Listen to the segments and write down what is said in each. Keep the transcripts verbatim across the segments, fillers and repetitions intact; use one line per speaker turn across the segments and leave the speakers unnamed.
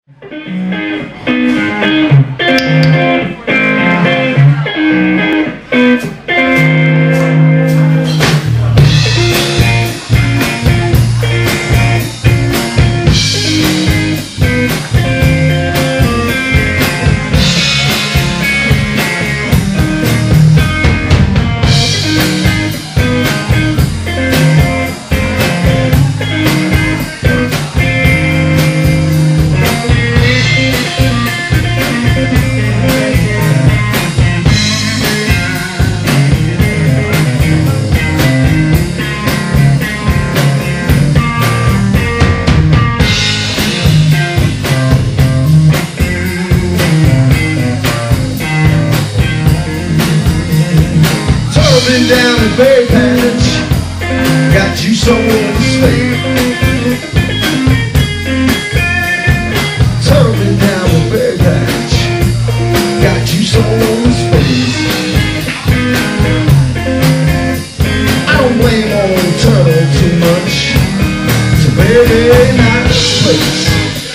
Been down in Berry Patch, got you somewhere to stay. Turtle been down in Berry Patch, got you somewhere to stay. I don't blame on Turtle too much, it's a very nice place.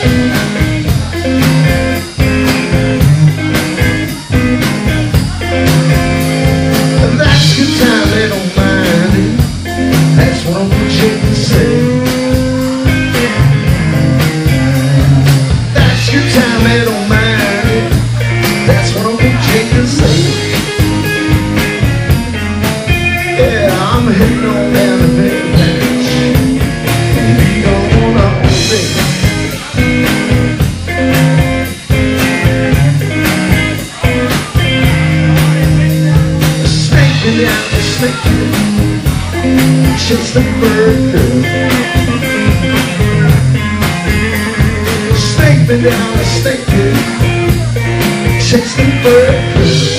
Heading on down the Berry Patch, and we gon' all day. The snake been down the snake hill, chase the bird girl. The snake been down the snake hill, chase the bird girl.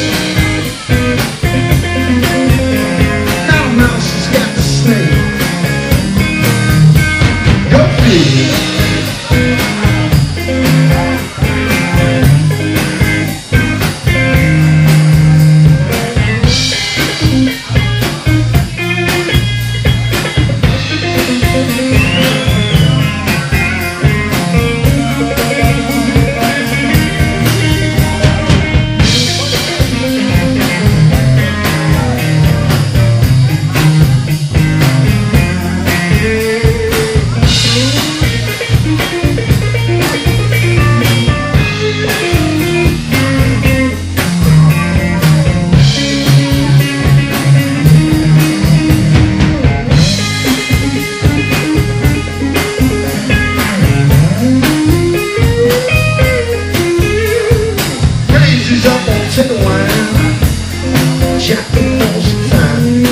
Take a wine, jack the most time.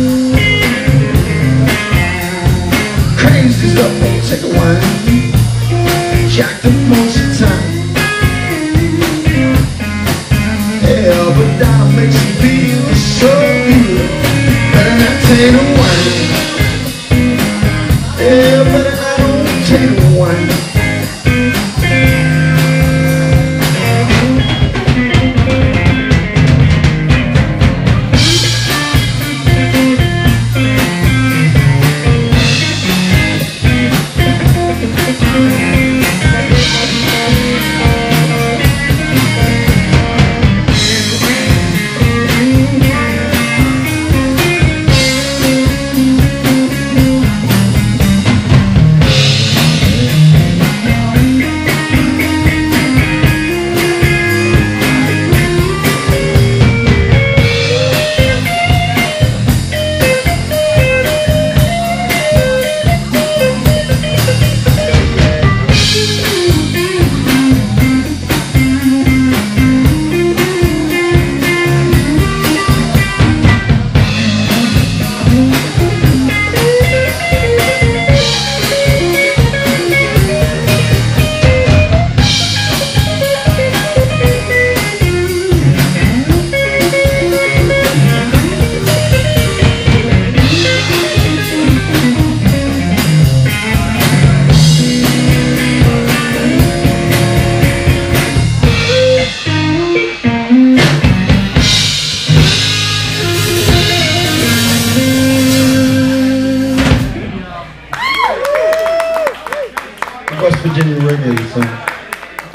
Crazy's up on take a wine, jack the most time. Yeah, but that makes you feel so good. Better not take a wine. Yeah, better not don't take a wine.
We'll be right back.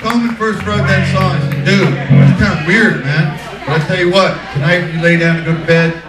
Coleman first wrote that song, I said, dude, it's kind of weird, man. But I tell you what, tonight when you lay down and go to bed,